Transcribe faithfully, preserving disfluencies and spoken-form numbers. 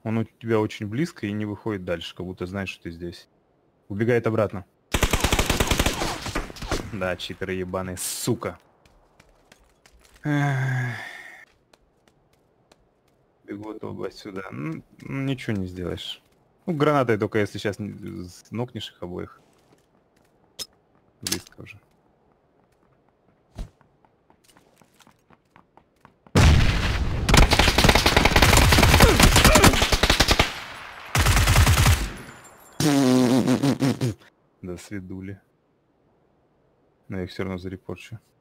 Он у тебя очень близко и не выходит дальше, как будто знает, что ты здесь. Убегает обратно. Да, читеры ебаные, сука. Эх. Бегут оба сюда. Ну, ничего не сделаешь. Ну, гранатой только если сейчас нокнешь их обоих. Близко уже. До свидули. Но я их все равно зарепорчу.